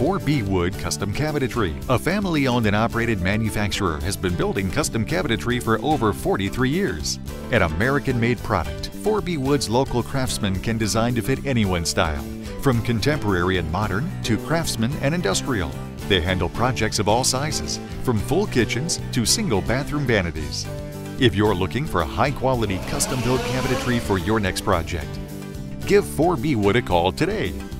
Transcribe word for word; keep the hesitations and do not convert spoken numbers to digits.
four B Wood Custom Cabinetry. A family-owned and operated manufacturer has been building custom cabinetry for over forty-three years. An American-made product, four B Wood's local craftsmen can design to fit anyone's style, from contemporary and modern to craftsman and industrial. They handle projects of all sizes, from full kitchens to single bathroom vanities. If you're looking for a high-quality custom-built cabinetry for your next project, give four B Wood a call today.